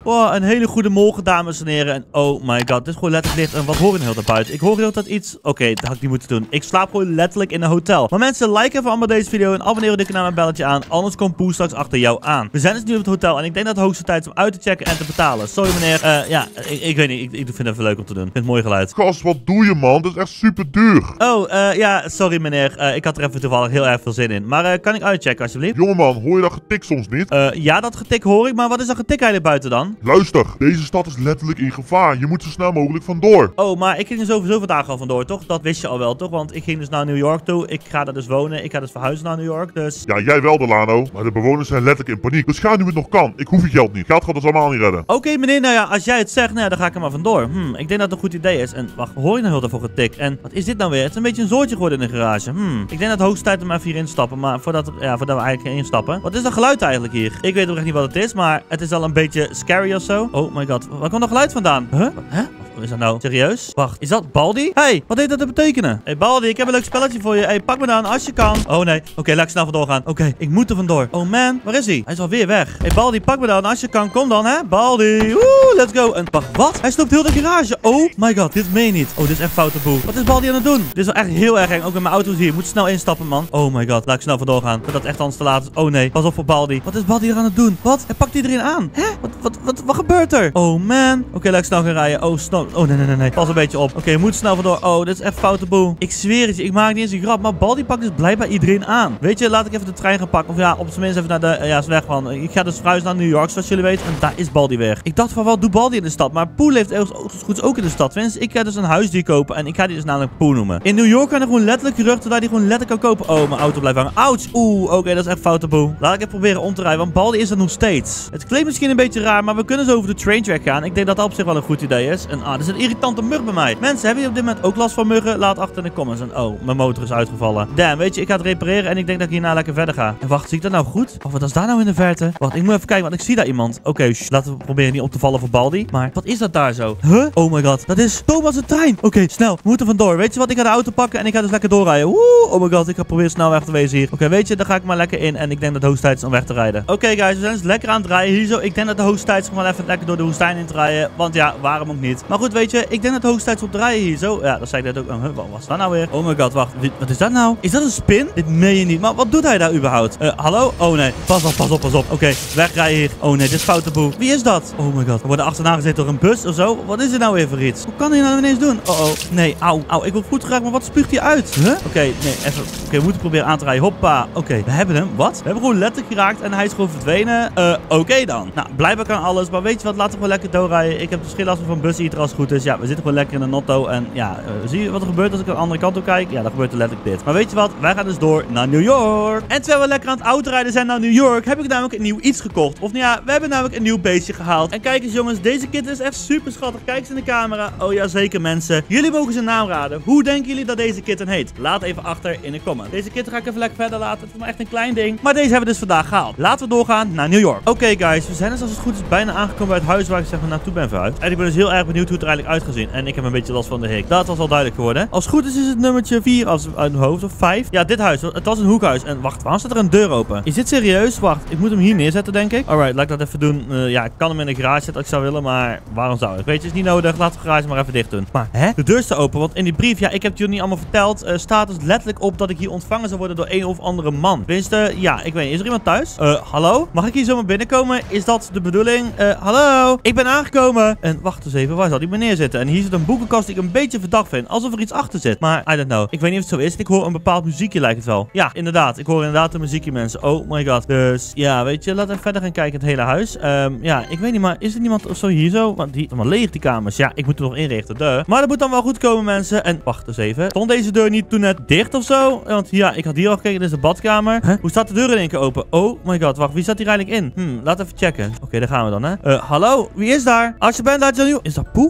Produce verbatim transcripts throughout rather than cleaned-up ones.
Oh, een hele goede morgen, dames en heren. En oh my god, dit is gewoon letterlijk licht. En wat hoor ik heel buiten? Ik hoor heel dat iets... Oké, okay, dat had ik niet moeten doen. Ik slaap gewoon letterlijk in een hotel. Maar mensen, like even allemaal deze video en abonneer dikke naar mijn belletje aan. Anders komt Poe straks achter jou aan. We zijn dus nu op het hotel en ik denk dat het hoogste tijd is om uit te checken en te betalen. Sorry meneer. Uh, ja, ik, ik weet niet. Ik, ik vind het even leuk om te doen. Ik vind het mooi geluid. Gast, wat doe je man? Dat is echt super duur. Oh, uh, ja, sorry meneer. Uh, ik had er even toevallig heel erg veel zin in. Maar uh, kan ik uitchecken alsjeblieft? Jongeman, hoor je dat getik soms niet? Uh, ja, dat getik hoor ik. Maar wat is dat getik eigenlijk buiten dan? Luister, deze stad is letterlijk in gevaar. Je moet zo snel mogelijk vandoor. Oh, maar ik ging er sowieso vandaag al vandoor, toch? Dat wist je al wel, toch? Want ik ging dus naar New York toe. Ik ga daar dus wonen. Ik ga dus verhuizen naar New York, dus... Ja, jij wel, Delano. Maar de bewoners zijn letterlijk in paniek. Dus ga nu het nog kan. Ik hoef je geld niet. Geld gaat ons allemaal niet redden. Oké, okay, meneer. Nou ja, als jij het zegt, nou ja, dan ga ik er maar vandoor. Hm, ik denk dat het een goed idee is. En wacht, hoor je nou heel erg voor getik? En wat is dit nou weer? Het is een beetje een zoortje geworden in de garage. Hm, ik denk dat het hoogste tijd om even hier instappen. Maar voordat, ja, voordat we eigenlijk instappen. Wat is dat geluid eigenlijk hier? Ik weet ook echt niet wat het is, maar het is al een beetje scary of zo. Oh my god, waar komt dat geluid vandaan? Huh? Huh? Wat is dat nou? Serieus? Wacht, is dat Baldi? Hey, wat heeft dat te betekenen? Hey Baldi, ik heb een leuk spelletje voor je. Hey, pak me dan als je kan. Oh nee. Oké, okay, laat ik snel vandoor gaan. Oké, okay, ik moet er vandoor. Oh man, waar is hij? Hij is alweer weg. Hey Baldi, pak me dan als je kan. Kom dan, hè? Baldi. Woe, let's go. En wacht, wat? Hij stopt heel de garage. Oh my god, dit meen je niet. Oh, dit is echt foute boel. Wat is Baldi aan het doen? Dit is wel echt heel erg eng. Ook met mijn auto's hier. Ik moet snel instappen, man. Oh my god, laat ik snel vandoor gaan. Voordat het echt anders te laat is. Oh nee, pas op voor Baldi. Wat is Baldi er aan het doen? Wat? Hij pakt iedereen aan. Hè? Wat, wat, wat, wat gebeurt er? Oh man. Oké, okay, laat ik snel gaan rijden. Oh, snel. Oh nee, nee, nee, nee. Pas een beetje op. Oké, okay, we moeten snel vandoor. Oh, dit is echt foute boel. Ik zweer het je, ik maak niet eens een grap. Maar Baldi pakt dus blijkbaar iedereen aan. Weet je, laat ik even de trein gaan pakken. Of ja, op zijn minst even naar de... Uh, ja, is weg van. Ik ga dus verhuizen naar New York, zoals jullie weten. En daar is Baldi weer. Ik dacht van, wat doet Baldi in de stad? Maar Poe leeft ergens goed ook in de stad. Tenminste, ik ga dus een huisdier kopen. En ik ga die dus namelijk Poe noemen. In New York kan er gewoon letterlijk geruchten dat hij gewoon letterlijk kan kopen. Oh, mijn auto blijft hangen. Ouch. Oeh, oké, okay, dat is echt foute boel. Laat ik even proberen om te rijden, want Baldi is er nog steeds. Het klinkt misschien een beetje raar, maar we kunnen zo over de train track gaan. Ik denk dat dat op zich wel een goed idee is. En ah, er is een irritante mug bij mij. Mensen, hebben jullie op dit moment ook last van muggen? Laat achter in de comments. En oh, mijn motor is uitgevallen. Damn, weet je, ik ga het repareren en ik denk dat ik hierna lekker verder ga. En wacht, zie ik dat nou goed? Of wat is daar nou in de verte? Wacht, ik moet even kijken, want ik zie daar iemand. Oké, okay, laten we proberen niet op te vallen voor Baldi. Maar wat is dat daar zo? Huh? Oh my god, dat is Thomas' trein. Oké, okay, snel, we moeten vandoor. Weet je wat, ik ga de auto pakken en ik ga dus lekker doorrijden. Woe, oh my god, ik ga proberen snel weg te wezen hier. Oké, okay, weet je, daar ga ik maar lekker in en ik denk dat het hoogste tijd is om weg te rijden. Oké okay, guys, we zijn dus lekker aan het rijden hier zo. Ik denk dat de hoogste tijd is om wel even lekker door de woestijn in te rijden. Want ja, waarom ook niet? Maar goed, weet je, ik denk dat het hoogste tijd is om te rijden hier zo. Ja, dat zei ik net ook. Oh, wat was dat nou weer? Oh my god, wacht. Wat is dat nou? Is dat een spin? Dit meen je niet. Maar wat doet hij daar überhaupt? Uh, hallo? Oh nee. Pas op, pas op, pas op. Oké, okay, wegrijden hier. Oh nee, dit is foute boel. Wie is dat? Oh my god. We worden achterna gezeten door een bus of zo. Wat is dit nou weer voor iets? Hoe kan hij nou ineens doen? Oh oh. Nee, auw. Auw. Ik wil goed graag, maar wat spuugt hij uit? Huh? Oké, okay, nee, even. Oké, okay, we moeten proberen aan te rijden. Hoppa. Oké, okay, we hebben hem. Wat? We hebben gewoon letterlijk geraakt en hij is gewoon verdwenen. Uh, oké okay dan. Nou, blijkbaar kan alles. Maar weet je wat? Laten we gewoon lekker doorrijden. Ik heb dus geen last van bus hier als het goed is. Ja, we zitten gewoon lekker in een notto. En ja, uh, zie je wat er gebeurt als ik aan de andere kant op kijk? Ja, dan gebeurt er letterlijk dit. Maar weet je wat? Wij gaan dus door naar New York. En terwijl we lekker aan het autorijden zijn naar New York, heb ik namelijk een nieuw iets gekocht. Of nou ja, we hebben namelijk een nieuw beestje gehaald. En kijk eens jongens, deze kitten is echt super schattig. Kijk eens in de camera. Oh ja, zeker mensen. Jullie mogen zijn naam raden. Hoe denken jullie dat deze kitten heet? Laat even achter in de comments. Deze kitten ga ik even lekker verder laten. Het is maar echt een klein ding. Maar deze hebben we dus vandaag gehaald. Laten we doorgaan naar New York. Oké okay, guys, we zijn dus als het goed is bijna aangekomen bij het huis waar ik zeg maar naartoe ben verhuisd. En ik ben dus heel erg benieuwd hoe het er eigenlijk uitgezien. En ik heb een beetje last van de hik. Dat was al duidelijk geworden. Als het goed is is het nummertje vier als uit mijn hoofd of vijf. Ja, dit huis. Het was een hoekhuis. En wacht, waarom staat er een deur open? Is dit serieus? Wacht, ik moet hem hier neerzetten denk ik. Alright, laat ik dat even doen. Uh, ja, ik kan hem in de garage zetten als ik zou willen, maar waarom zou ik? Weet je, het is niet nodig. Laat de garage maar even dicht doen. Maar hè? De deur staat open, want in die brief, ja, ik heb het jullie niet allemaal verteld, uh, staat dus letterlijk op dat ik hier ontvangen zou worden door een of andere man. Tenminste, ja, ik weet niet. Is er iemand thuis? Uh, hallo? Mag ik hier zomaar binnenkomen? Is dat de bedoeling? Uh, hallo? Ik ben aangekomen. En wacht eens even, waar zal die meneer zitten? En hier zit een boekenkast die ik een beetje verdacht vind. Alsof er iets achter zit. Maar, I don't know. Ik weet niet of het zo is. Ik hoor een bepaald muziekje, lijkt het wel. Ja, inderdaad. Ik hoor inderdaad een muziekje, mensen. Oh my god. Dus, ja, weet je, laten we verder gaan kijken in het hele huis. Um, ja, ik weet niet, maar is er niemand of zo hier zo? Want die is allemaal leeg, die kamers. Ja, ik moet er nog inrichten. Duh. Maar dat moet dan wel goed komen, mensen. En, wacht eens even. Stond deze deur niet toen net dicht of zo? Want, ja, ik had hier al gekeken. Dit is de badkamer. Huh? Hoe staat de deur in één keer open? Oh my god, wacht. Wie zat hier eigenlijk in? Hm, laten we even checken. Oké, okay, daar gaan we dan, hè. Uh, hallo? Wie is daar? Als je bent, laat je nu... Is dat Poe?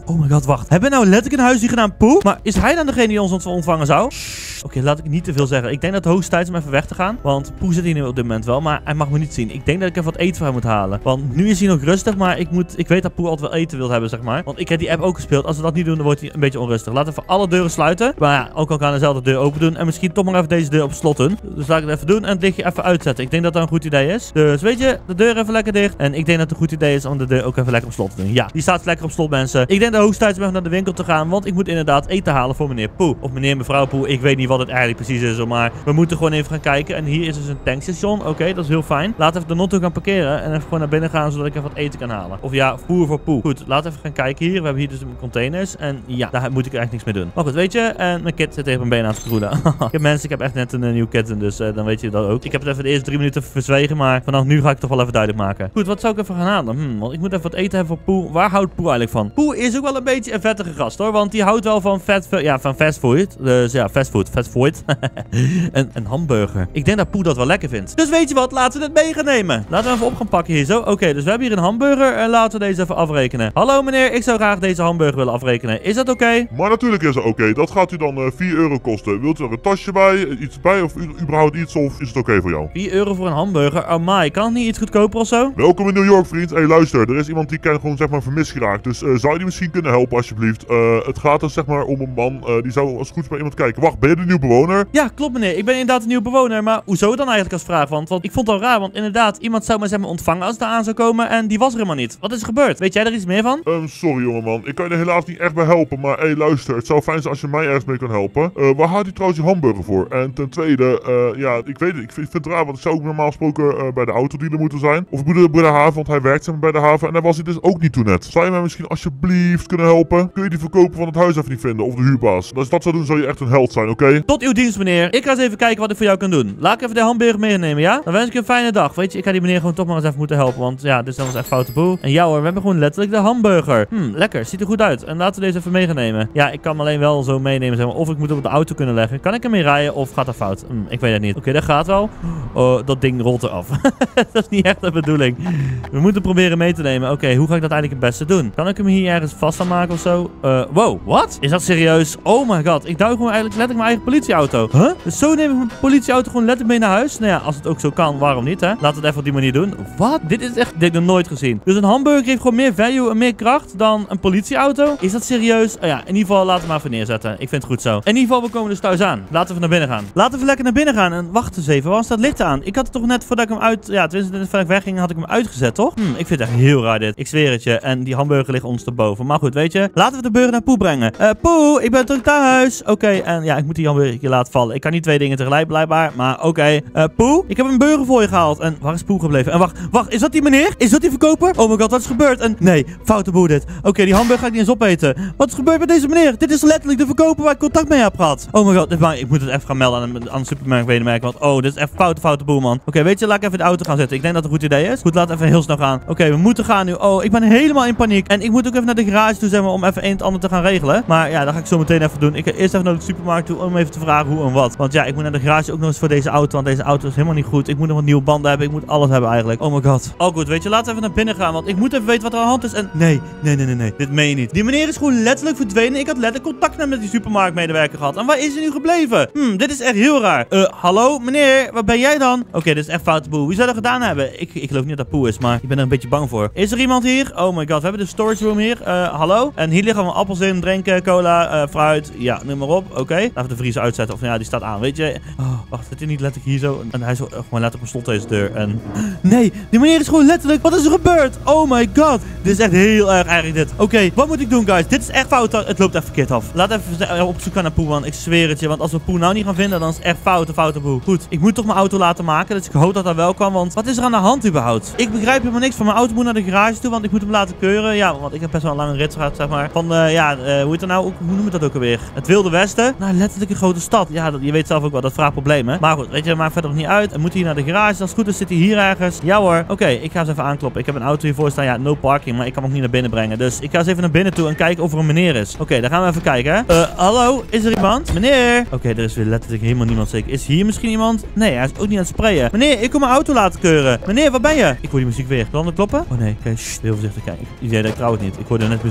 Oh my god, wacht. Hebben we nou letterlijk een huisdier gedaan, Poe? Maar is hij dan degene die ons ontvangen zou? Oké, okay, laat ik niet te veel zeggen. Ik denk dat het hoogst tijd is om even weg te gaan. Want Poe zit hier nu op dit moment wel, maar hij mag me niet zien. Ik denk dat ik even wat eten voor hem moet halen. Want nu is hij nog rustig, maar ik, moet, ik weet dat Poe altijd wel eten wil hebben, zeg maar. Want ik heb die app ook gespeeld. Als we dat niet doen, dan wordt hij een beetje onrustig. Laten we even alle deuren sluiten. Maar ja, ook al kan dezelfde deur open doen. En misschien toch maar even deze deur op slot doen. Dus laat ik het even doen en het lichtje even uitzetten. Ik denk dat dat een goed idee is. Dus weet je, de deur even lekker dicht. En ik denk dat het een goed idee is om de deur ook even lekker op slot te doen. Ja, die staat lekker op slot, mensen. Ik denk dat het hoogst tijd is om naar de winkel te gaan. Want ik moet inderdaad eten halen voor meneer Poe. Of meneer en mevrouw Poe. Ik weet niet wat het eigenlijk precies is. Maar we moeten gewoon even gaan kijken. En hier is dus een tankstation. Oké, okay, dat is heel fijn. Laten we even de notto gaan parkeren. En even gewoon naar binnen gaan, zodat ik even wat eten kan halen. Of ja, voer voor Poe. Goed, laten we even gaan kijken hier. We hebben hier dus de containers. En ja, daar moet ik echt niks mee doen. Maar goed, weet je. En mijn kit zit even mijn been aan het groeien. Ik heb mensen, ik heb echt net een, een nieuw kitten. Dus uh, dan weet je dat ook. Ik heb het even de eerste drie minuten verzwegen. Maar vanaf nu ga ik het toch wel even duidelijk maken. Goed, wat zou ik even gaan halen? Hm, want ik moet even wat eten hebben voor Poe. Waar houdt Poe eigenlijk van? Poe is ook wel een beetje een vettige gast, hoor. Want die houdt wel van vet, ja, van fastfood. Dus ja, fastfood, fastfood. een, een hamburger. Ik denk dat Poe dat wel lekker vindt. Dus weet je wat? Laten we het mee gaan nemen. Laten we even op gaan pakken hier zo. Oké, okay, dus we hebben hier een hamburger. En laten we deze even afrekenen. Hallo meneer, ik zou graag deze hamburger willen afrekenen. Is dat oké? Okay? Maar natuurlijk is het oké. Okay. Dat gaat u dan uh, vier euro kosten. Wilt u er een tasje bij? Iets bij? Of überhaupt iets? Of is het oké okay voor jou? vier euro voor een hamburger? Oh my, kan het niet iets goedkoper of zo? Welkom in New York, vriend. Hé, hey, luister. Er is iemand die kan gewoon zeg maar vermist geraakt. Dus uh, zou je die misschien kunnen helpen alsjeblieft? Uh, het gaat dus zeg maar om een man. Uh, die zou als het goed is bij iemand kijken. Wacht, ben je de nieuwe bewoner? Ja, klopt meneer. Ik ben inderdaad een nieuwe bewoner. Maar hoezo dan eigenlijk als vraag? Want, want ik vond het al raar. Want inderdaad, iemand zou me zeg maar ontvangen als het aan zou komen. En die was er helemaal niet. Wat is er gebeurd? Weet jij er iets meer van? Um, sorry jongeman. Ik kan je er helaas niet echt bij helpen. Maar hé, hey, luister. Het zou fijn zijn als je mij ergens mee kan helpen. Uh, waar haalt hij trouwens die hamburger voor? En ten tweede, uh, ja, ik weet het. Ik vind, vind het raar. Want ik zou ook normaal gesproken uh, bij de autodealer moeten zijn. Of ik moet bij de haven. Want hij werkt zeg maar, bij de haven. En daar was hij dus ook niet toen net. Zou je mij misschien alsjeblieft kunnen helpen? Kun je die verkoper van het huis even niet vinden? Of de huurbaas? Als je dat zou doen, zou je echt een held zijn, oké? Okay? Tot uw dienst, meneer. Ik ga eens even kijken wat ik voor jou kan doen. Laat ik even de hamburger meenemen, ja? Dan wens ik je een fijne dag. Weet je, ik ga die meneer gewoon toch maar eens even moeten helpen. Want ja, dit is echt foute boel. En ja hoor, we hebben gewoon letterlijk de hamburger. Hm, lekker. Ziet er goed uit. En laten we deze even mee gaan nemen. Ja, ik kan hem alleen wel zo meenemen, zeg maar. Of ik moet hem op de auto kunnen leggen. Kan ik ermee rijden of gaat dat fout? Hm, ik weet het niet. Oké, okay, dat gaat wel. Oh, dat ding rolt eraf. Dat is niet echt de bedoeling. We moeten proberen mee te nemen. Oké, okay, hoe ga ik dat eigenlijk het beste doen? Kan ik hem hier ergens vast aan maken of zo? Uh, wow, wat? Is dat serieus? Oh my god. Ik duw gewoon eigenlijk letterlijk mijn eigen politieauto. Huh? Dus zo neem ik mijn politieauto gewoon letterlijk mee naar huis? Nou ja, als het ook zo kan, waarom niet, hè? Laten we het even op die manier doen. Wat? Dit is echt... Dit heb ik nog nooit gezien. Dus een hamburger heeft gewoon meer value en meer kracht dan een politieauto? Is dat serieus? Oh ja, in ieder geval laten we maar even neerzetten. Ik vind het goed zo. In ieder geval, we komen dus thuis aan. Laten we naar binnen gaan. Laten we even lekker naar binnen gaan. En wacht eens even. Waar staat licht aan? Ik had het toch net voordat ik hem uit... Ja, tenminste, voordat ik wegging, had ik hem uitgezet, toch? Hm, ik vind het echt heel raar dit. Ik zweer het je. En die hamburger ligt ons erboven. Maar goed, weet je. Laten we de burger naar Poe brengen. Uh, Poe, ik ben terug thuis. Oké, okay, en ja, ik moet die hamburger laten vallen. Ik kan niet twee dingen tegelijk blijkbaar. Maar oké. Okay. Uh, Poe, ik heb een burger voor je gehaald. En waar is Poe gebleven? En wacht, wacht. Is dat die meneer? Is dat die verkoper? Oh my god, wat is gebeurd? En nee, foute boer dit. Oké, okay, die hamburger ga ik niet eens opeten. Wat is gebeurd met deze meneer? Dit is letterlijk de verkoper waar ik contact mee heb gehad. Oh my god, ik moet het even gaan melden aan de, aan de supermarkt wedermerk. Want oh, dit is echt foute, foute boer, man. Oké, okay, weet je, laat ik even in de auto gaan zitten. Ik denk dat het een goed idee is. Goed, laten we even heel snel gaan. Oké, okay, we moeten gaan nu. Oh, ik ben helemaal in paniek. En ik moet ook even naar de garage toe, zeg maar, om even een en ander te gaan regelen. Maar ja, dat ga ik zo meteen even doen. Ik ga eerst even naar de supermarkt toe om even te vragen hoe en wat. Want ja, ik moet naar de garage ook nog eens voor deze auto. Want deze auto is helemaal niet goed. Ik moet nog wat nieuwe banden hebben. Ik moet alles hebben eigenlijk. Oh my god. Oh goed, weet je, laten we even naar binnen gaan. Want ik moet even weten wat er aan de hand is. En nee, nee, nee, nee, nee. Dit meen je niet. Die meneer is gewoon letterlijk verdwenen. Ik had letterlijk contact met die supermarktmedewerker gehad. En waar is hij nu gebleven? Hm, dit is echt heel raar. Uh, hallo, meneer, waar ben jij dan? Oké, okay, dit is echt foute boel. Wie zou dat gedaan hebben? Ik, ik geloof niet dat dat Poe is, maar ik ben er een beetje bang voor. Is er iemand hier? Oh my god, we hebben de storage room hier. Uh, hallo? En hier liggen allemaal appels in, drinken, cola, uh, fruit. Ja, noem maar op. Oké. Okay. Laten we de vriezer uitzetten. Of ja, die staat aan. Weet je? Oh, wacht, zit hij niet letterlijk hier zo? En hij is uh, gewoon letterlijk op slot deze deur. En... Nee, die meneer is gewoon letterlijk... Wat is er gebeurd? Oh my god. Dit is echt heel erg erg dit. Oké, okay, wat moet ik doen, guys? Dit is echt fout. Het loopt echt verkeerd af. Laat even op zoek gaan naar Poe, man. Ik zweer het je. Want als we Poe nou niet gaan vinden, dan is het echt foute, foute Poe. Goed, ik moet toch mijn auto laten maken. Dus ik hoop dat dat wel kan. Want wat is er aan de hand überhaupt? Ik begrijp helemaal niks van mijn auto moet naar de garage toe. Want ik moet hem laten keuren. Ja, want ik heb best wel een lange rit gehad, zeg maar. Van, uh, ja, uh, hoe heet het nou? Hoe noem je dat ook alweer? Het Wilde Westen. Nou, letterlijk een grote stad. Ja, dat, je weet zelf ook wel. Dat vraagt problemen. Maar goed, weet je, maakt verder nog niet uit. En moet hier naar de garage. Als het goed is, zit hij hier ergens. Ja hoor. Oké, okay, ik ga eens even aankloppen. Ik heb een auto hiervoor staan. Ja, no parking. Maar ik kan hem ook niet naar binnen brengen. Dus ik ga eens even naar binnen toe en kijken of er een meneer is. Oké, okay, daar gaan we even kijken, hè. Uh, hallo? Is er iemand? Meneer? Oké, okay, er is weer letterlijk helemaal niemand zeker. Is hier misschien iemand? Nee, hij is ook niet aan het sprayen. Meneer, ik kom mijn auto laten keuren. Meneer, waar ben je? Ik hoor die muziek weer. Kan dat kloppen? Oh nee, kijk, okay, heel voorzichtig kijken. Ik zei dat ik trouw het niet. Ik hoorde net muziek.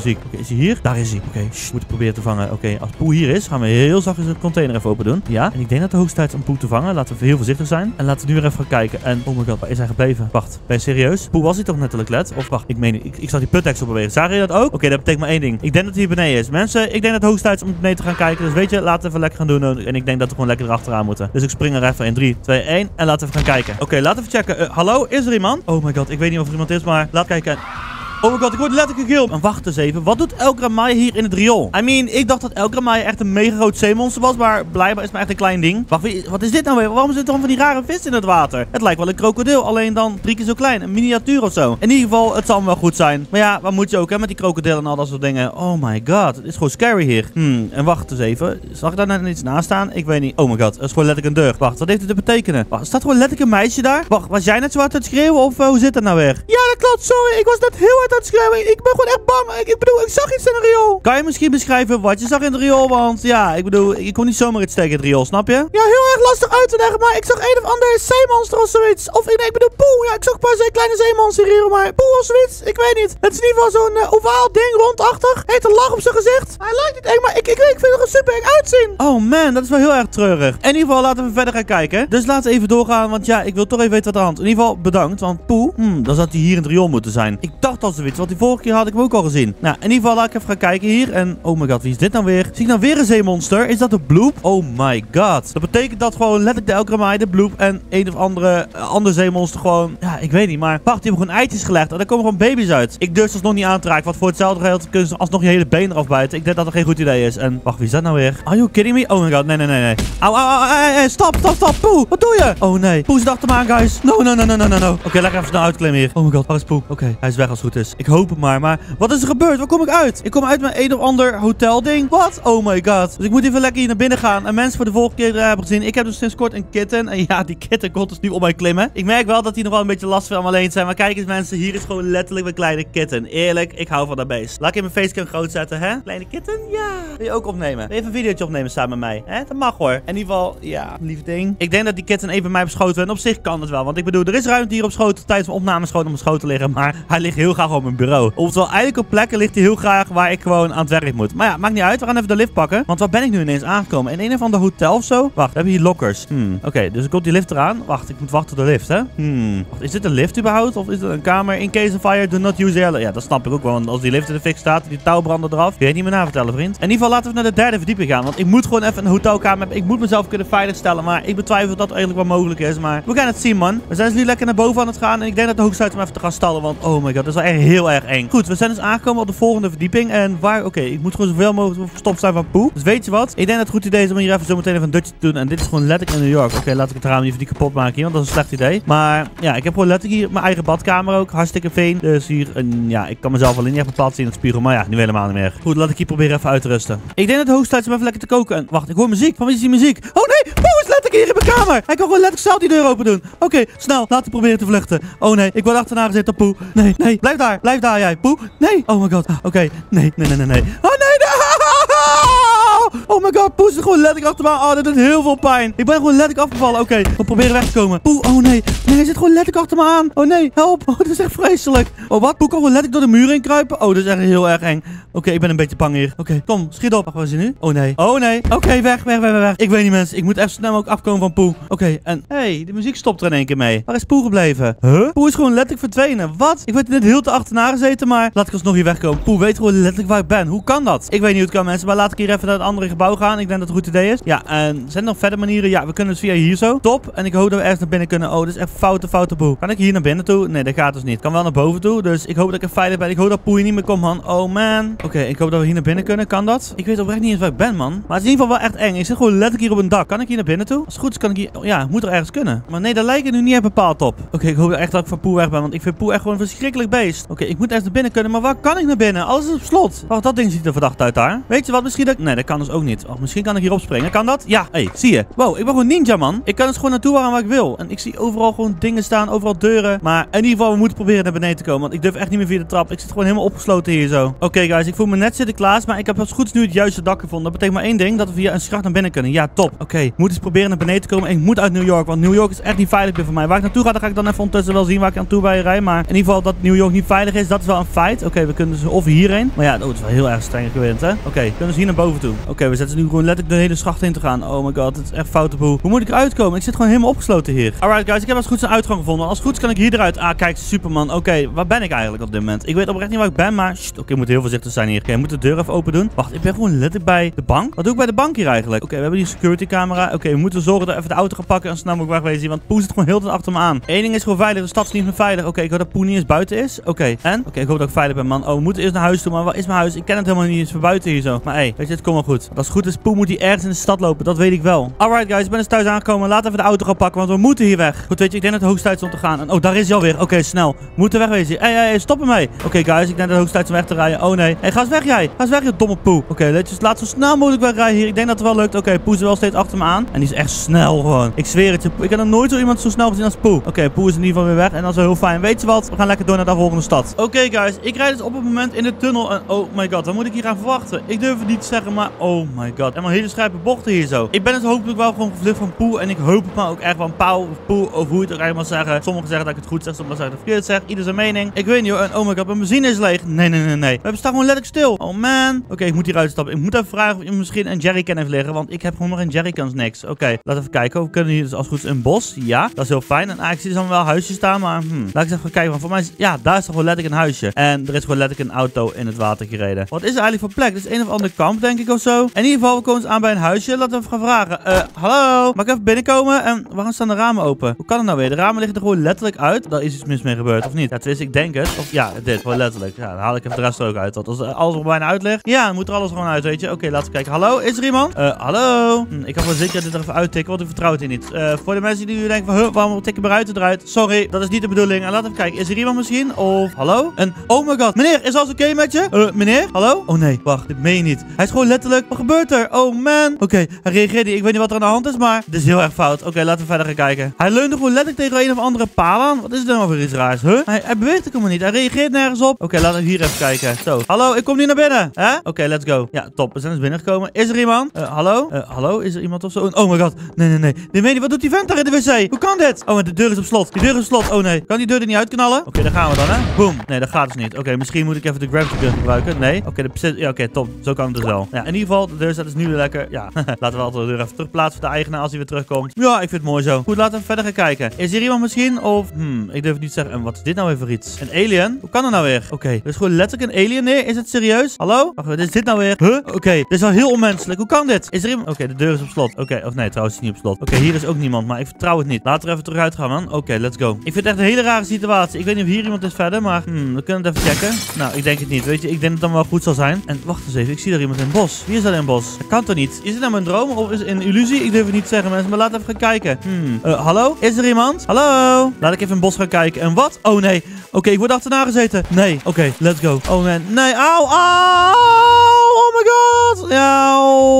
muziek. Oké, is hij hier? Daar is hij. Oké, okay, we moeten proberen te vangen. Oké, okay, als Poe hier is, gaan we heel zachtjes de container even open doen. Ja, en ik denk dat de hoogste tijd is om Poe te vangen. Laten we heel voorzichtig zijn. En laten we nu weer even gaan kijken. En, oh my god, waar is hij gebleven? Wacht, ben je serieus? Poe was hij toch netelijk let? Of wacht, ik meen niet. Ik, ik zag die putdeksel bewegen. Zagen jullie dat ook? Oké, okay, dat betekent maar één ding. Ik denk dat hij hier beneden is. Mensen, ik denk dat het hoogste tijd is om beneden te gaan kijken. Dus weet je, laten we even lekker gaan doen. En ik denk dat we gewoon lekker erachteraan moeten. Dus ik spring er even in drie, twee, één. En laten we even gaan kijken. Oké, okay, laten we checken. Uh, hallo, is er iemand? Oh my god, ik weet niet of er iemand is, maar laat kijken. Oh my god, ik word letterlijk gegild. En wacht eens even. Wat doet El Gramaya hier in het riool? I mean, ik dacht dat El Gramaya echt een mega groot zeemonster was. Maar blijkbaar is het maar echt een klein ding. Wacht, wat is dit nou weer? Waarom zit er dan van die rare vis in het water? Het lijkt wel een krokodil. Alleen dan drie keer zo klein. Een miniatuur of zo. In ieder geval, het zal me wel goed zijn. Maar ja, wat moet je ook hè? Met die krokodil en al dat soort dingen. Oh my god. Het is gewoon scary hier. Hmm, en wacht eens even. Zag ik daar net iets naast staan? Ik weet niet. Oh my god. Het is gewoon letterlijk een deur. Wacht, wat heeft het te betekenen? Wacht, staat gewoon letterlijk een meisje daar? Wacht, was jij net zo hard aan het schreeuwen? Of uh, hoe zit dat nou weer? Ja, dat klopt. Sorry. Ik was net heel hard aan het schreeuwen. Ik ben gewoon echt bang. Ik, ik bedoel, ik zag iets in het riool. Kan je misschien beschrijven wat je zag in het riool? Want ja, ik bedoel, ik kon niet zomaar iets tegen het riool, snap je? Ja, heel erg lastig uit te leggen, maar ik zag een of ander zeemonster of zoiets. Of nee, ik bedoel, Poe. Ja, ik zag een paar kleine zeemonsters hier, maar Poe of zoiets. Ik weet niet. Het is in ieder geval zo'n uh, ovaal ding, rondachtig. Heeft een lach op zijn gezicht. Hij lijkt niet eng, maar ik, ik, ik vind het er super eng uitzien. Oh man, dat is wel heel erg treurig. In ieder geval, laten we verder gaan kijken. Dus laten we even doorgaan, want ja, ik wil toch even weten wat er aan is. In ieder geval, bedankt, want Poe, hmm, dan zou hij hier in het riool moeten zijn. Ik dacht al zoiets, want die vorige keer had ik hem ook al gezien. Nou, in ieder geval laat ik even gaan kijken hier. En, oh my god, wie is dit nou weer? Zie ik nou weer een zeemonster? Is dat de Bloop? Oh my god. Dat betekent dat gewoon letterlijk de El Gramaya, de Bloop en een of andere, uh, andere zeemonster gewoon... Ja, ik weet niet, maar wacht, die hebben gewoon eitjes gelegd. En daar komen gewoon baby's uit. Ik durf ze nog niet aan te raken, want voor hetzelfde geld kunnen ze alsnog je hele been eraf bijten. Ik denk dat dat geen goed idee is. En, wacht, wie is dat nou weer? Are you kidding me? Oh my god, nee, nee, nee, nee. Au, au, au, hey, hey, stop, stop, stop, Poe. Wat doe je? Oh nee, Poe zit achter me aan, guys. No, no, no, no, no, no, no. Oké, okay, lekker even snel uitklimmen hier. Oh my god, waar is Poe? Oké, okay, hij is weg als het goed is. Ik hoop het maar, maar wat is er gebeurd? Waar kom ik uit? Ik kom uit met een of ander hotelding. Wat? Oh my god. Dus ik moet even lekker hier naar binnen gaan. En mensen voor de volgende keer uh, hebben gezien. Ik heb dus sinds kort een kitten. En ja, die kitten komt dus nu op mij klimmen. Ik merk wel dat die nog wel een beetje lastig vindt om alleen te zijn. Maar kijk eens mensen, hier is gewoon letterlijk mijn kleine kitten. Eerlijk, ik hou van dat beest. Laat ik in mijn facecam groot zetten, hè? Kleine kitten? Ja. Wil je ook opnemen? Wil je even een videootje opnemen samen met mij? Hè? Dat mag hoor. In ieder geval, ja, lief ding. Ik denk dat die kitten even bij mij beschoten werden. Op zich kan het wel. Want ik bedoel, er is ruimte hier op schoot. Tijdens mijn opname schoot om op schoot te liggen. Maar hij ligt heel graag op mijn bureau. Oftewel, eigenlijk op plekken ligt hij heel graag waar ik gewoon aan het werk moet. Maar ja, maakt niet uit. We gaan even de lift pakken. Want waar ben ik nu ineens aangekomen? In een of ander hotel of zo? Wacht, we hebben hier lockers. Hmm. Oké, okay, dus er komt die lift eraan. Wacht, ik moet wachten op de lift, hè? Hmm. Wacht, is dit een lift überhaupt? Of is het een kamer? In case of fire, do not use the elevator. Ja, dat snap ik ook wel. Want als die lift in de fik staat, die touwbranden eraf. Kun je het niet meer navertellen, vriend. In ieder geval laten we naar de derde verdieping gaan. Want ik moet gewoon even een hotelkamer hebben. Ik moet mezelf kunnen veiligstellen. Maar ik betwijfel dat dat eigenlijk wel mogelijk is. Maar we gaan het zien, man. We zijn dus nu lekker naar boven aan het gaan. En ik denk dat de hoogste tijd om even te gaan stallen. Want oh my god, dat is wel echt heel erg eng. Goed, we zijn dus aangekomen op de volgende verdieping. En waar, oké, okay, ik moet gewoon zoveel mogelijk verstopt zijn van Poe. Dus weet je wat? Ik denk dat het een goed idee is om hier even zo meteen even een dutje te doen. En dit is gewoon letterlijk in New York. Oké, okay, laat ik het raam even niet kapot maken hier. Want dat is een slecht idee. Maar ja, ik heb gewoon letterlijk hier mijn eigen badkamer ook. Hartstikke fijn. Dus hier, een, ja, ik kan mezelf wel in niet echt bepaald zien in het spiegel. Maar ja, nu helemaal niet meer. Goed, laat ik hier proberen even uit te rusten. Ik denk dat het hoogste tijd is om even lekker te koken. En wacht, ik hoor muziek. Van wie is die muziek? Oh nee, Poe is letterlijk hier in mijn kamer. Hij kan gewoon letterlijk zelf die deur open doen. Oké, okay, snel. Laten we proberen te vluchten. Oh nee, ik word achterna gezet op Poe. Nee, nee. Blijf daar. Blijf daar jij. Poe. Nee. Oh my god. Ah, oké. Okay. Nee, nee, nee, nee, nee. Oh nee. Oh my god, Poe is gewoon letterlijk achter me. Oh, dat doet heel veel pijn. Ik ben gewoon letterlijk afgevallen. Oké, okay, we proberen weg te komen. Poe, oh nee. Nee, hij zit gewoon letterlijk achter me aan. Oh nee, help. Oh, dat is echt vreselijk. Oh, wat? Poe kan gewoon letterlijk door de muur heen kruipen. Oh, dat is echt heel erg eng. Oké, okay, ik ben een beetje bang hier. Oké, okay, kom, schiet op. Wacht, waar is hij nu? Oh nee. Oh nee. Oké, okay, weg, weg, weg, weg. Ik weet niet, mensen. Ik moet even snel ook afkomen van Poe. Oké, okay, en... Hé, hey, de muziek stopt er in één keer mee. Waar is Poe gebleven? Huh? Poe is gewoon letterlijk verdwenen. Wat? Ik werd net heel te achterna gezeten, maar... Laat ik alsnog hier wegkomen. Poe weet gewoon letterlijk waar ik ben. Hoe kan dat? Ik weet niet hoe het kan, mensen. Maar laat ik hier even naar het andere gebouw gaan. Ik denk dat het een goed idee is. Ja, en zijn er nog verder manieren? Ja, we kunnen dus via hier zo. Top. En ik hoop dat we ergens naar binnen kunnen. Oh, dit is echt foute, foute Poe. Kan ik hier naar binnen toe? Nee, dat gaat dus niet. Ik kan wel naar boven toe. Dus ik hoop dat ik er veilig ben. Ik hoop dat Poe hier niet meer komt, man. Oh, man. Oké, okay, ik hoop dat we hier naar binnen kunnen. Kan dat? Ik weet oprecht niet eens waar ik ben, man. Maar het is in ieder geval wel echt eng. Ik zit gewoon letterlijk hier op een dak. Kan ik hier naar binnen toe? Als het goed is, kan ik hier... Oh, ja, moet er ergens kunnen. Maar nee, dat lijkt er nu niet echt bepaald op. Oké, okay, ik hoop echt dat ik van Poe weg ben. Want ik vind Poe echt gewoon een verschrikkelijk beest. Oké, okay, ik moet ergens naar binnen kunnen. Maar waar kan ik naar binnen? Alles is op slot. Wacht, dat ding ziet er verdacht uit daar. Weet je wat? Misschien dat... Nee, dat kan dus ook niet. niet. Oh, misschien kan ik hier opspringen. Kan dat? Ja. Hé, hey, zie je? Wow, ik ben gewoon ninja, man. Ik kan dus gewoon naartoe waar ik wil. En ik zie overal gewoon dingen staan, overal deuren. Maar in ieder geval, we moeten proberen naar beneden te komen. Want ik durf echt niet meer via de trap. Ik zit gewoon helemaal opgesloten hier zo. Oké, okay, guys, ik voel me net Sinterklaas, maar ik heb als goed is nu het juiste dak gevonden. Dat betekent maar één ding, dat we via een schacht naar binnen kunnen. Ja, top. Oké, okay, moet eens proberen naar beneden te komen. En ik moet uit New York, want New York is echt niet veilig meer voor mij. Waar ik naartoe ga, dan ga ik dan even ondertussen wel zien waar ik aan toe bij rij. Maar in ieder geval dat New York niet veilig is, dat is wel een feit. Oké, okay, we kunnen dus of hierheen. Maar ja, oh, het is wel heel erg streng gewind, hè. Oké, okay, we kunnen dus hier naar boven toe. Oké, okay, we zetten nu gewoon letterlijk de hele schacht in te gaan. Oh my god, het is echt foute boel. Hoe moet ik eruit komen? Ik zit gewoon helemaal opgesloten hier. Alright, guys, ik heb als goed een uitgang gevonden. Als het goed is kan ik hier eruit. Ah, kijk, Superman. Oké, okay, waar ben ik eigenlijk op dit moment? Ik weet oprecht niet waar ik ben, maar... Oké, okay, ik moet heel voorzichtig zijn hier. Oké, okay, ik moet de deur even open doen. Wacht, ik ben gewoon letterlijk bij de bank. Wat doe ik bij de bank hier eigenlijk? Oké, okay, we hebben die security camera. Oké, okay, we moeten zorgen dat we even de auto gaan pakken en snel mogelijk wegwezen. Want Poe zit gewoon heel de tijd achter me aan. Eén ding is gewoon veilig. De stad is niet meer veilig. Oké, okay, ik hoop dat Poe niet eens buiten is. Oké, okay. En? Oké, okay, ik hoop dat ik veilig ben, man. Oh, we moeten eerst naar huis toe. Maar waar is mijn huis? Ik ken het helemaal niet eens van buiten hier zo. Maar hé, hey, weet je, het komt wel goed. Want als het goed is, Poe moet hier ergens in de stad lopen. Dat weet ik wel. Alright, guys, ik ben dus thuis aangekomen. Laten we even de auto gaan pakken, want we moeten hier weg. Goed, weet je, ik denk dat het hoogst tijd is om te gaan. En oh, daar is hij alweer. Oké, okay, snel. We moeten wegwezen. Hé, hé, hé, stop ermee. Oké, okay, guys, ik denk dat het hoogst tijd is om weg te rijden. Oh nee. Hé, hey, ga eens weg jij. Ga eens weg, je domme Poe. Oké, okay, let's laat zo snel mogelijk wegrijden hier. Ik denk dat het wel lukt. Oké, okay, Poe is wel steeds achter me aan. En die is echt snel gewoon. Ik zweer het je. Ik heb nog nooit zo iemand zo snel gezien als Poe. Oké, okay, Poe is in ieder geval weer weg. En dat is wel heel fijn. Weet je wat? We gaan lekker door naar de volgende stad. Oké, okay, guys. Ik rijd dus op het moment in de tunnel. En oh my god, wat moet ik hier aan verwachten? Ik durf het niet te zeggen, maar oh my god. Helemaal hele scherpe bochten hier zo. Ik ben dus hopelijk wel gewoon gevlucht van Poe. En ik hoop het maar ook echt van Pauw of Poe. Of hoe je het ook eigenlijk mag zeggen. Sommigen zeggen dat ik het goed zeg. Sommigen zeggen dat ik het verkeerd zeg. Ieder zijn mening. Ik weet niet hoor. En oh my god, mijn benzine is leeg. Nee, nee, nee, nee. We staan gewoon letterlijk stil. Oh man. Oké, okay, ik moet hier uitstappen. Ik moet even vragen of je misschien een jerrycan heeft liggen. Want ik heb gewoon nog een jerrycans niks. Oké, okay, laten we even kijken. We kunnen hier dus als het goed is een bos. Ja, dat is heel fijn. En eigenlijk zie je dan wel huisjes staan. Maar hmm, laat ik eens even kijken. Want voor mij is, ja, daar is toch gewoon letterlijk een huisje. En er is gewoon letterlijk een auto in het water gereden. Wat is er eigenlijk voor plek? Dit is een of ander kamp, denk ik, of zo. In ieder geval, we komen eens aan bij een huisje. Laten we even gaan vragen. Uh, hallo? Mag ik even binnenkomen? En waarom staan de ramen open? Hoe kan het nou weer? De ramen liggen er gewoon letterlijk uit. Daar is iets mis mee gebeurd, of niet? Ja, tenminste, ik denk het. Of ja, dit, gewoon letterlijk. Ja, dan haal ik even de rest er ook uit. Want als alles er bijna uit ligt, ja, dan moet er alles gewoon uit, weet je. Oké, okay, laten we kijken. Hallo? Is er iemand? Uh, hallo? Hm, ik ga wel zeker dit er even uittikken, want ik vertrouw het hier niet. Uh, voor de mensen die nu denken van, huh, waarom tik ik mijn ruiten eruit? Sorry, dat is niet de bedoeling. En laten we even kijken. Is er iemand misschien? Of, hallo? En, oh my god. Meneer, is alles oké okay met je? Uh, meneer? Hallo? Oh nee, wacht, dit meen je niet. Hij is gewoon letterlijk, wat gebeurt er? Oh man. Oké, okay, hij reageert niet. Ik weet niet wat er aan de hand is, maar dit is heel erg fout. Oké, okay, laten we verder gaan kijken. Hij leunde gewoon letterlijk tegen een of andere paal aan. Wat is er nou voor iets raars? Huh? Hij, hij beweegt ook helemaal niet. Hij reageert nergens op. Oké, okay, laten we hier even kijken. Zo. Hallo, ik kom nu naar binnen. Hè? Oké, okay, let's go. Ja, top. We zijn dus binnengekomen. Is er iemand? Uh, hallo? Uh, hallo? Is er iemand of zo? Oh my god. Nee, nee, nee. Nee, weet je, wat doet die vent daar in de wc? Hoe kan dit? Oh, de deur is op slot. Die deur is op slot. Oh nee. Kan die deur er niet uitknallen? Oké, okay, daar gaan we dan, hè? Boom. Nee, dat gaat dus niet. Oké, okay, misschien moet ik even de gravity gun gebruiken. Nee. Oké, okay, ja, oké, okay, top. Zo kan het dus wel. Ja, in ieder geval, de deur staat dus nu weer lekker. Ja, laten we altijd de deur even terugplaatsen voor de eigenaar als hij weer terugkomt. Ja, ik vind het mooi zo. Goed, laten we verder gaan kijken. Is hier iemand misschien? Of, hmm, ik durf het niet te zeggen. En wat is dit nou weer voor iets? Een alien? Hoe kan dat nou weer? Oké, okay, er is gewoon letterlijk een alien neer. Is het serieus? Hallo? Wacht, wat is dit nou weer? Huh? Oké, okay, dit is wel heel onmenselijk. Hoe kan dit? Is er iemand? Oké, okay, de deur is op slot. Oké, okay, of nee, trouwens, is niet op slot. Oké, okay, hier is ook niemand, maar ik vertrouw het niet. Laten we er even terug uit gaan, man. Oké, okay, let's go. Ik vind het echt een hele rare situatie. Ik weet niet of hier iemand is verder, maar hmm, we kunnen het even checken. Nou, ik denk het niet. Weet je, ik denk dat het dan wel goed zal zijn. En wacht eens even, ik zie daar iemand in het bos. Wie is dat in het bos? Dat kan toch niet? Is het nou mijn droom of is het een illusie? Ik durf het niet te zeggen, mensen, maar laten we even gaan kijken. Hmm, uh, hallo? Is er iemand? Hallo? Laat ik even in het bos gaan kijken. En wat? Oh nee. Oké, okay, ik word achterna gezeten. Nee. Oké, okay, let's go. Oh man. Nee. Auw. Auw. Oh my god. Ja.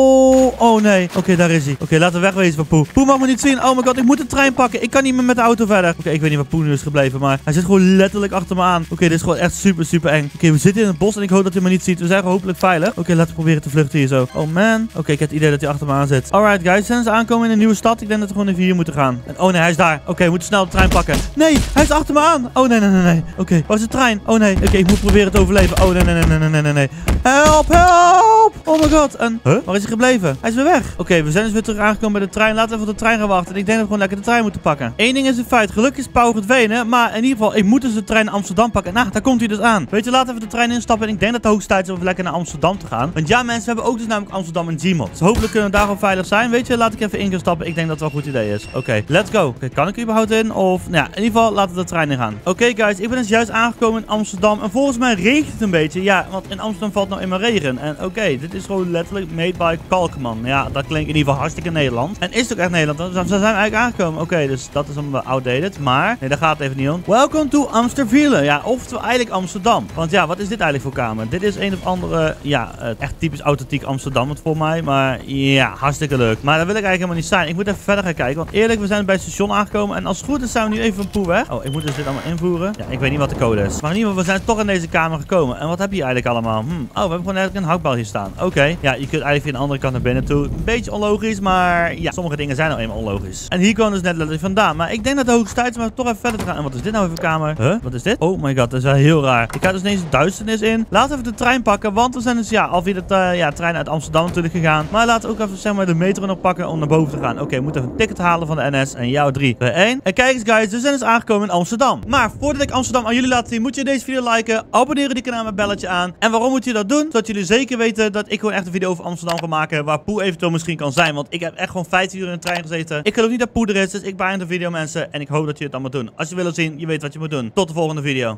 Oh nee. Oké, okay, daar is hij. Oké, okay, laten we wegwezen van Poe. Poe mag me niet zien. Oh my god, ik moet de trein pakken. Ik kan niet meer met de auto verder. Oké, okay, ik weet niet waar Poe nu is gebleven, maar hij zit gewoon letterlijk achter me aan. Oké, okay, dit is gewoon echt super, super eng. Oké, okay, we zitten in het bos en ik hoop dat hij me niet ziet. We zijn hopelijk veilig. Oké, okay, laten we proberen te vluchten hier zo. Oh man. Oké, okay, ik heb het idee dat hij achter me aan zit. Alright, guys. Zijn ze aankomen in een nieuwe stad? Ik denk dat we gewoon even hier moeten gaan. En, oh nee, hij is daar. Oké, okay, we moeten snel de trein pakken. Nee, hij is achter me aan. Oh nee, nee, nee, nee. Oké, okay, waar is de trein? Oh nee. Oké, okay, ik moet proberen te overleven. Oh nee, nee, nee, nee, nee, nee, nee. Help, help. Oh my god. En, huh? Waar is hij gebleven? Hij is weer weg. Oké, okay, we zijn dus weer terug aangekomen bij de trein. Laten we even op de trein gaan wachten. En ik denk dat we gewoon lekker de trein moeten pakken. Eén ding is een feit. Gelukkig is Pauw verdwenen. Maar in ieder geval, ik moet dus de trein naar Amsterdam pakken. Nou, daar komt hij dus aan. Weet je, laten we even de trein instappen. En ik denk dat het hoogst tijd is om lekker naar Amsterdam te gaan. Want ja, mensen, we hebben ook dus namelijk Amsterdam en Gmod. Dus hopelijk kunnen we daar gewoon veilig zijn. Weet je, laat ik even in gaan stappen. Ik denk dat het wel een goed idee is. Oké, okay, let's go. Okay, kan ik er überhaupt in? Of, nou ja, in ieder geval, laten we de trein in gaan. Oké, okay, guys, ik ben dus juist aangekomen in Amsterdam. En volgens mij regent het een beetje. Ja, want in Amsterdam valt nou immer regen. En oké, okay, Oké, dit is gewoon letterlijk made by Kalkman. Ja, dat klinkt in ieder geval hartstikke Nederland. En is het ook echt Nederland? Dan zijn we eigenlijk aangekomen. Oké, okay, dus dat is een outdated. Maar, nee, daar gaat het even niet om. Welcome to Amstelville. Ja, oftewel eigenlijk Amsterdam. Want ja, wat is dit eigenlijk voor kamer? Dit is een of andere, ja, echt typisch authentiek Amsterdam voor mij. Maar ja, hartstikke leuk. Maar daar wil ik eigenlijk helemaal niet zijn. Ik moet even verder gaan kijken. Want eerlijk, we zijn bij het station aangekomen. En als het goed is, zijn we nu even van Poe weg. Oh, ik moet dus dit allemaal invoeren. Ja, ik weet niet wat de code is. Maar in ieder geval, we zijn toch in deze kamer gekomen. En wat heb je eigenlijk allemaal? Hm. Oh, we hebben gewoon eigenlijk een houtbal hier staan. Oké. Okay. Ja, je kunt eigenlijk via de andere kant naar binnen toe. Een beetje onlogisch, maar ja, sommige dingen zijn nou eenmaal onlogisch. En hier kwam dus net letterlijk vandaan. Maar ik denk dat de hoogste tijd is om toch even verder te gaan. En wat is dit nou even voor kamer? Huh? Wat is dit? Oh my god, dat is wel heel raar. Ik ga dus ineens de duisternis in. Laten we even de trein pakken, want we zijn dus ja, al via de uh, ja, trein uit Amsterdam natuurlijk gegaan. Maar laten we ook even zeg maar de metro nog pakken om naar boven te gaan. Oké, okay, we moeten even een ticket halen van de N S. En jou drie, twee, één. En kijk eens guys, we zijn dus aangekomen in Amsterdam. Maar voordat ik Amsterdam aan jullie laat zien, moet je deze video liken, abonneren die kanaal met belletje aan. En waarom moet je dat doen? Zodat jullie zeker weten dat ik gewoon echt een video over Amsterdam ga maken, waar Poe eventueel misschien kan zijn. Want ik heb echt gewoon vijftien uur in de trein gezeten. Ik geloof niet dat Poe er is, dus ik beëindig de video mensen. En ik hoop dat jullie het allemaal doen. Als je wil zien, je weet wat je moet doen. Tot de volgende video.